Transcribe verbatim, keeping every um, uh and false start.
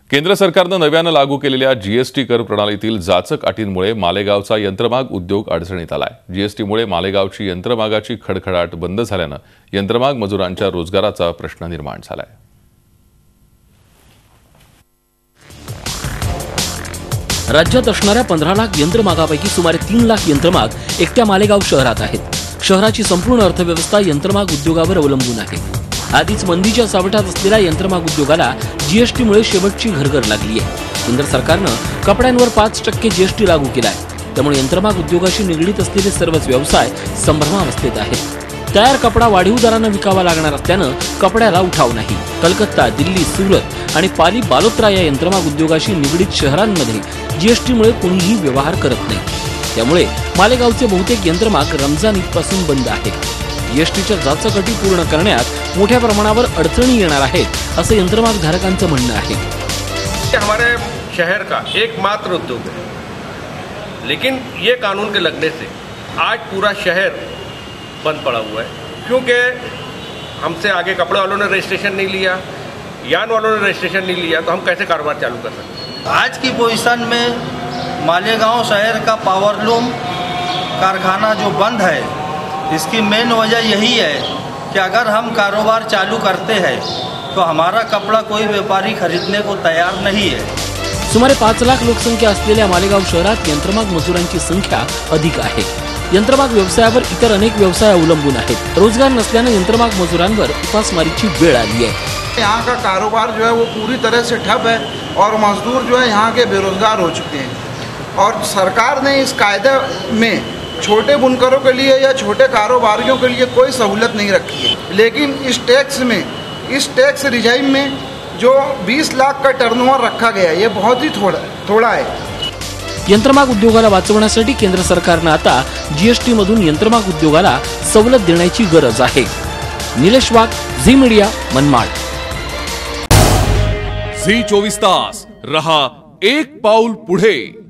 केंद्र सरकारने नव्याने लागू केलेल्या जीएसटी कर प्रणालीतील जाचक अटींमुळे मालेगावचा यंत्रमाग उद्योग अडचणीत आलाय। जीएसटीमुळे मालेगावची यंत्रमागाची खडखडाट बंद झाल्याने यंत्रमाग मजुरांच्या रोजगाराचा प्रश्न निर्माण झालाय। राज्यात असणाऱ्या पंधरा लाख यंत्रमागापैकी सुमारे तीन लाख यंत्रमाग एकट्या मालेगाव शहरात आहेत। शहराची संपूर्ण अर्थव्यवस्था यंत्रमाग उद्योगावर अवलंबून आहे। आधीच मंदीच्या सावटात असलेल्या यंत्रमाग उद्योगाला जीएसटीमुळे शेवटची घरघर लागली आहे। केंद्र सरकारने कपड्यांवर पाच टक्के जीएसटी लागू केलाय, त्यामुळे यंत्रमाग उद्योगाशी निगडीत असलेले सर्वच व्यवसाय संभ्रमावस्थेत आहेत। तयार कपडा वाढीव दराने विकावा लागणार असल्याने कपड्याला उठाव नाही। कलकत्ता, दिल्ली, सुरत आणि पाली बालोत्रा या यंत्रमाग उद्योगाशी निगडीत शहरांमध्ये जीएसटीमुळे कोणीही व्यवहार करत नाही। त्यामुळे मालेगावचे बहुतेक यंत्रमाग रमजान ईदपासून बंद आहेत। जीएसटीच्या जाचक अटी पूर्ण करण्यात मोठ्या प्रमाणावर अडचणी येणार आहेत असं यंत्रमाग धारकांचं म्हणणं आहे। हमारे शहर का एकमात्र उद्योग है, लेकिन ये कानून के लगने से आज पूरा शहर बंद पड़ा हुआ है, क्योंकि हमसे आगे कपड़े वालों ने रजिस्ट्रेशन नहीं लिया, यान वालों ने रजिस्ट्रेशन नहीं लिया, तो हम कैसे कारोबार चालू कर सकते। आज की पोजीशन में मालेगांव शहर का पावर लूम कारखाना जो बंद है, इसकी मेन वजह यही है कि अगर हम कारोबार चालू करते हैं तो हमारा कपड़ा कोई व्यापारी खरीदने को तैयार नहीं है। सुमारे पाच लाख लोकसंख्या असलेल्या मालेगाव शहरात यंत्रमाग मजुरांची संख्या अधिक आहे। यंत्रमाग व्यवसायावर इतर अनेक व्यवसाय अवलंबून आहेत। रोजगार नसल्याने यंत्रमाग मजुरांवर उपासमारीची वेळ आली आहे। यहाँ का कारोबार जो है वो पूरी तरह से ठप है और मजदूर जो है यहाँ के बेरोजगार हो चुके हैं। और सरकार ने इस कायदे में छोटे बुनकरों के लिए या छोटे कारोबारियों के लिए कोई सहूलत नहीं रखी है, लेकिन इस टैक्स में इस टैक्स रिजाइम में जो बीस लाख का टर्नओवर रखा गया है, ये बहुत ही थोड़ा थोड़ा है। यंत्रमाग उद्योगाला वाचवण्यासाठी केंद्र सरकारने आता जीएसटी मधून यंत्रमाग उद्योगाला सवलत देण्याची गरज आहे। निलेश वाघ, झी मीडिया, मनमाड। झी चोवीस तास रहा एक पाऊल पुढे।